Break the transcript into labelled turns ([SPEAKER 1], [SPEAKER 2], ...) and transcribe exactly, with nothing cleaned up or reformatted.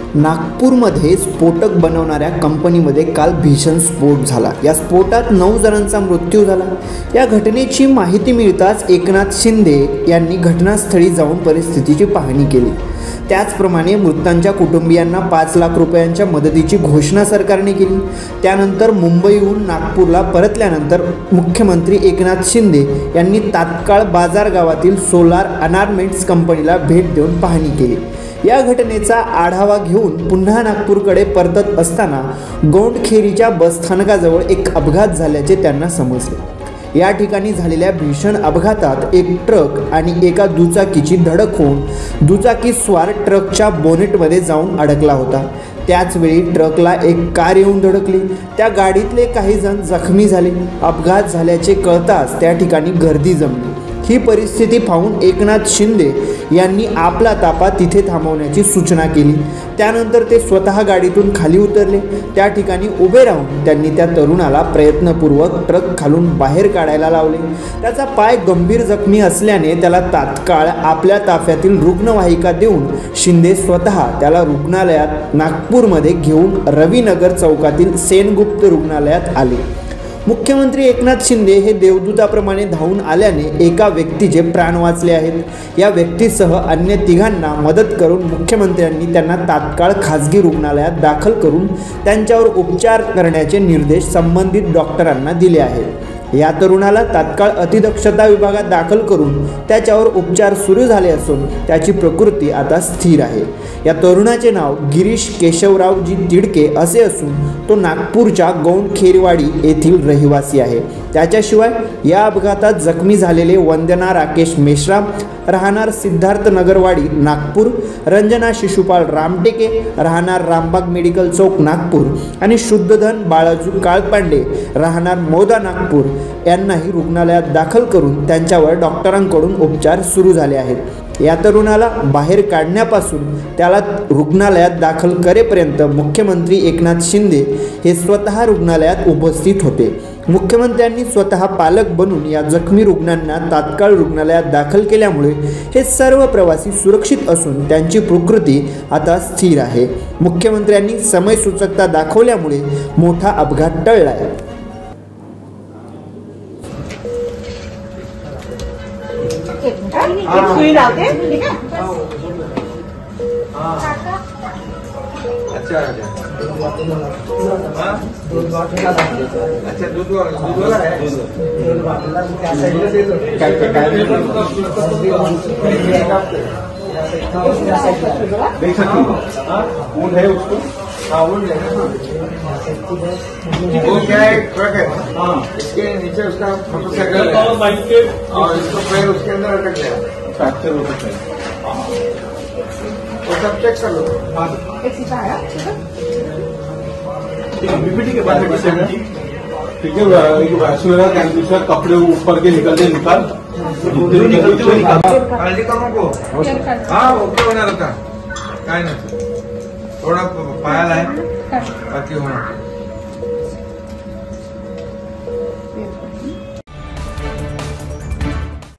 [SPEAKER 1] नागपूरमध्ये स्फोटक बनवणाऱ्या कंपनीमध्ये काल भीषण स्फोट झाला। या स्फोटात नऊ जणांचा मृत्यू झाला। या घटनेची माहिती मिळताच एकनाथ शिंदे यांनी घटनास्थळी जाऊन परिस्थितीची पाहणी केली। त्याचप्रमाणे मृतांच्या कुटुंबियांना पाच लाख रुपयांच्या मदतीची घोषणा सरकारने केली। त्यानंतर मुंबईहून नागपूरला परतल्यानंतर मुख्यमंत्री एकनाथ शिंदे यांनी तात्काळ बाजार गावातील सोलार अनार्मेंट्स कंपनीला भेट देऊन पाहणी केली। या घटनेचा आढावा घेऊन पुन्हा नागपूरकडे परतत असताना गौंडखेरीच्या बसस्थानकाजवळ एक अपघात झाल्याचे त्यांना समजले। या ठिकाणी झालेल्या भीषण अपघातात एक ट्रक आणि एका दुचाकीची धडक होऊन दुचाकी स्वार ट्रकच्या बोनेटमध्ये जाऊन अडकला होता। त्याचवेळी ट्रकला एक कार येऊन धडकली। त्या गाडीतले काही जण जखमी झाले। अपघात झाल्याचे कळताच त्या ठिकाणी गर्दी जमली। ही परिस्थिती पाहून एकनाथ शिंदे यांनी आपला ताफा तिथे थांबवण्याची सूचना केली। त्यानंतर ते स्वतः गाडीतून खाली उतरले। त्या ठिकाणी उभे राहून त्यांनी त्या तरुणाला प्रयत्नपूर्वक ट्रक खालून बाहेर काढायला लावले। त्याचा पाय गंभीर जखमी असल्याने त्याला तात्काळ आपल्या ताफ्यातील रुग्णवाहिका देऊन शिंदे स्वतः त्याला रुग्णालयात नागपूरमध्ये घेऊन रविनगर चौकातील सेनगुप्त रुग्णालयात आले। मुख्यमंत्री एकनाथ शिंदे हे देवदूताप्रमाणे धावून आल्याने एका व्यक्तीचे प्राण वाचले आहेत। या व्यक्तीसह अन्य तिघांना मदत करून मुख्यमंत्र्यांनी त्यांना तात्काळ खासगी रुग्णालयात दाखल करून त्यांच्यावर उपचार करण्याचे निर्देश संबंधित डॉक्टरांना दिले आहेत। या तरुणाला तात्काळ अतिदक्षता विभागात दाखल करून त्याच्यावर उपचार सुरू झाले असून त्याची प्रकृती आता स्थिर आहे। या तरुणाचे नाव गिरीश केशवरावजी तिडके असे असून तो नागपूरच्या गौंडखेरवाडी येथील रहिवासी आहे। त्याच्याशिवाय या अपघातात जखमी झालेले वंदना राकेश मेश्राम राहणार सिद्धार्थ नगरवाडी नागपूर, रंजना शिशुपाल रामटेके राहणार रामबाग मेडिकल चौक नागपूर आणि शुद्धधन बाळाजू काळपांडे राहणार मोदा नागपूर यांनाही रुग्णालयात दाखल करून त्यांच्यावर डॉक्टरांकडून उपचार सुरू झाले आहेत। या तरुणाला बाहेर काढण्यापासून त्याला रुग्णालयात दाखल करेपर्यंत मुख्यमंत्री एकनाथ शिंदे हे स्वतः रुग्णालयात उपस्थित होते। मुख्यमंत्र्यांनी स्वतः पालक बनून या जखमी रुग्णांना तात्काळ रुग्णालयात दाखल केल्यामुळे हे सर्व प्रवासी सुरक्षित असून त्यांची प्रकृती आता स्थिर आहे। मुख्यमंत्र्यांनी समयसूचकता दाखवल्यामुळे मोठा अपघात टळला आहे।
[SPEAKER 2] सुई लाते ठीक है। अच्छा अच्छा अच्छा दूध वाला दूध वाला है। देख सकती हो ऊन है उसको। हाँ ऊन है वो क्या है ट्रक है। हाँ इसके नीचे उसका मोटरसाइकिल और इसको पैर उसके अंदर अटक गया, फ्रैक्चर हो सकता है। वो सब चेक कर लो। बीपीटी के बाद ठीक है दूसरा कपड़े ऊपर के निकलते निकाल काळजी करू नको। हाँ ओके होणार होता काय नाही, थोडा पायाला आहे बाकी होणार।